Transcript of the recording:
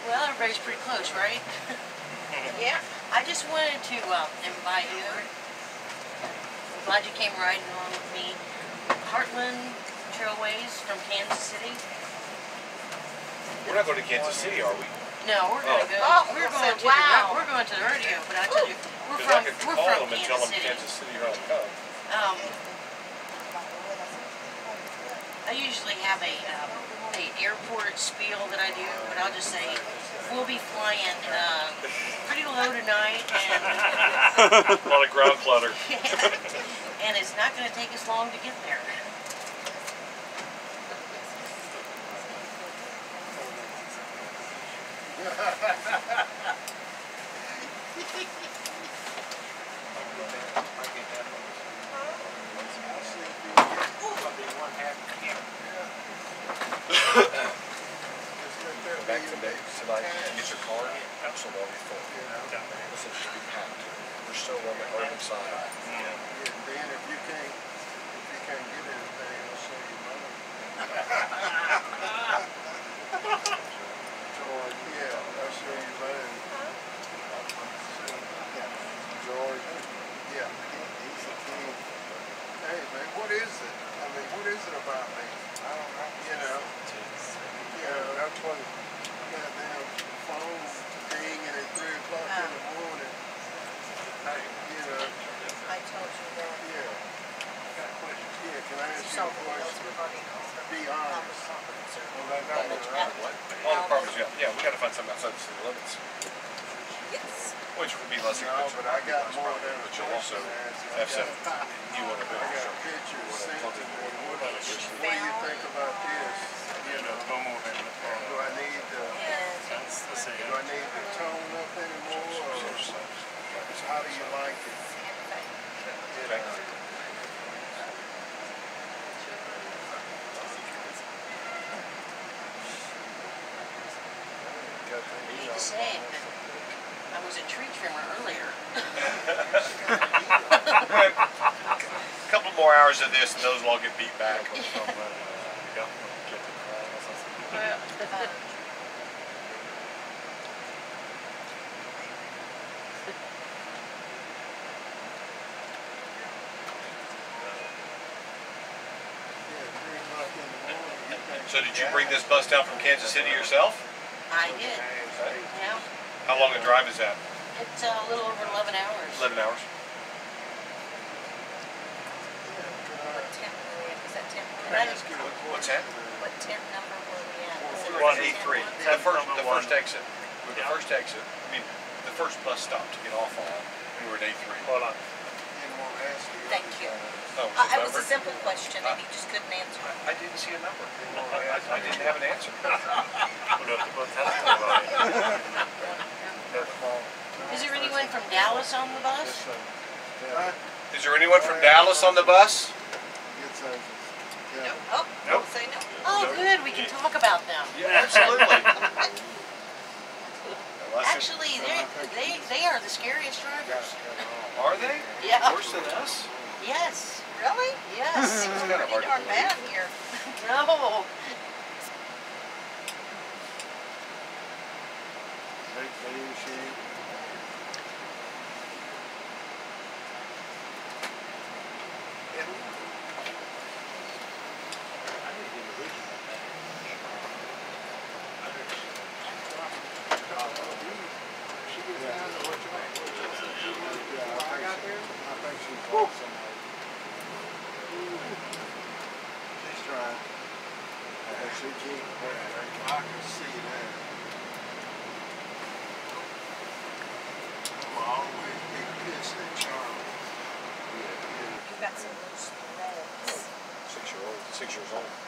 Well, everybody's pretty close, right? Yeah. I just wanted to invite you. I'm glad you came riding along with me. Heartland Trailways from Kansas City. We're not going to Kansas City, are we? No, we're going to go. Oh, we're going to the rodeo, but I tell you, we're from Kansas City. Kansas City or I'll come. I usually have a airport spiel that I do, but I'll just say we'll be flying pretty low tonight, and A lot of ground clutter. and it's not going to take us long to get there. Back tonight, get your car, absolutely all be full. This will just be packed. We're still on the urban side. Yeah, Dan, if you can't get anything, I'll show you mine. George, yeah, I'll show you mine. George, yeah, he's a king. Hey man, what is it? I mean, what is it about me? I don't know. You know, that's what goddamn phone dinging at 3 o'clock in the morning. Hey, you know. I told you that. Yeah. Yeah, can I ask you a question? Be honest. Well, that's not right. All the properties, yeah, we got to find something outside the city limits. Yes. Which would be less No, but I got more than a but you'll also question. have some. You want to I got pictures sent to me. What do you think about this? You know, do I need to tone up anymore, or how do you like it? Okay. I hate to say it, but I was a tree trimmer earlier. A couple more hours of this and those will all get beat back. So did you bring this bus down from Kansas City yourself? I did. Yeah. How long a drive is that? It's a little over 11 hours. 11 hours. What tent were we at? Was that tent? What's that? What tent number were we at? We're on E3. The first exit. The first exit. I mean, the first bus stop to get off on. We were at A3. Hold on. Thank you. Oh, It was a simple question and he just couldn't answer. I didn't see a number. I didn't have an answer. Is there anyone from Dallas on the bus? Is there anyone from Dallas on the bus? Oh, Nope. say no. Oh, good. We can talk about them. Yeah, absolutely. Actually, they are the scariest drivers. Are they? Yeah. Worse than us? Yes. Really? Yes. It's pretty darn bad here. No. She's trying. She can't. I can see that. I'm always big pissed at Charlie. You got some loose threads. 6 years old.